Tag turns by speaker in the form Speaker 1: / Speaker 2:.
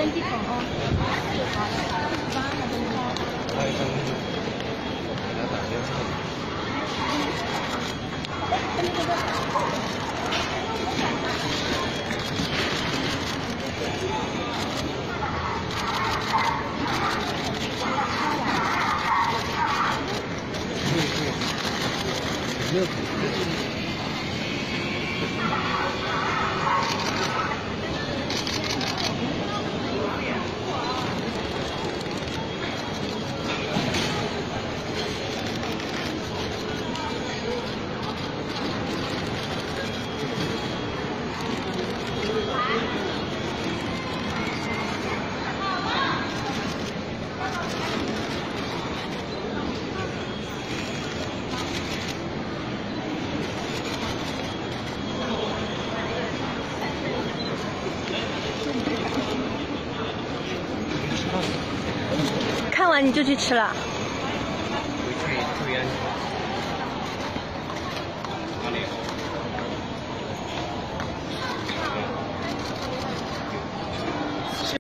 Speaker 1: 登机口哦。
Speaker 2: 还有一张给他打电话。没有。
Speaker 1: 看完你就去吃了。
Speaker 2: 回去注意安全。哪里？